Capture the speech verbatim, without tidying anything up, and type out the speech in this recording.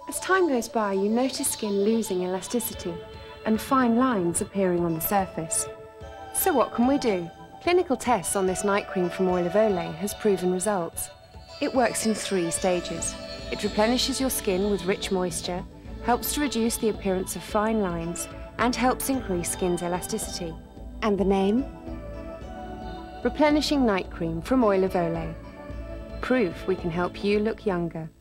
As time goes by, you notice skin losing elasticity and fine lines appearing on the surface. So what can we do? Clinical tests on this night cream from Oil of Olay has proven results. It works in three stages. It replenishes your skin with rich moisture, helps to reduce the appearance of fine lines, and helps increase skin's elasticity. And the name? Replenishing Night Cream from Oil of Olay. Proof we can help you look younger.